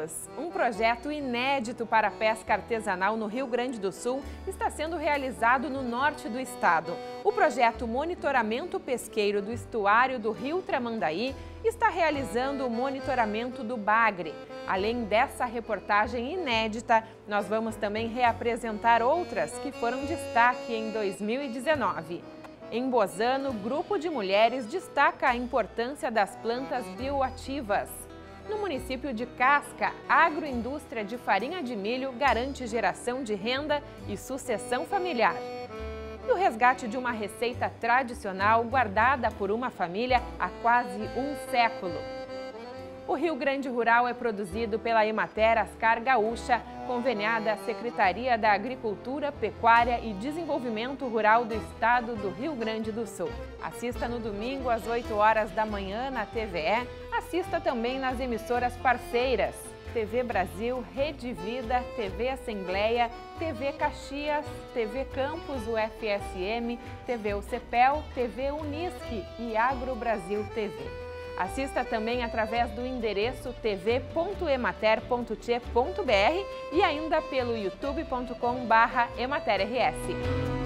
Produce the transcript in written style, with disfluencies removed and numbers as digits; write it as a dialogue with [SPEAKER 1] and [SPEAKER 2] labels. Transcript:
[SPEAKER 1] anos, um projeto inédito para a pesca artesanal no Rio Grande do Sul está sendo realizado no norte do estado. O projeto Monitoramento Pesqueiro do Estuário do Rio Tramandaí está realizando o monitoramento do bagre. Além dessa reportagem inédita, nós vamos também reapresentar outras que foram destaque em 2019. Em Bozano, grupo de mulheres destaca a importância das plantas bioativas. No município de Casca, a agroindústria de farinha de milho garante geração de renda e sucessão familiar. E o resgate de uma receita tradicional guardada por uma família há quase um século. O Rio Grande Rural é produzido pela Emater Ascar Gaúcha, conveniada à Secretaria da Agricultura, Pecuária e Desenvolvimento Rural do Estado do Rio Grande do Sul. Assista no domingo às 8 horas da manhã na TVE, assista também nas emissoras parceiras, TV Brasil, Rede Vida, TV Assembleia, TV Caxias, TV Campus UFSM, TV UCPEL, TV Unisque e Agro Brasil TV. Assista também através do endereço tv.emater.tche.br e ainda pelo youtube.com/ematerrs.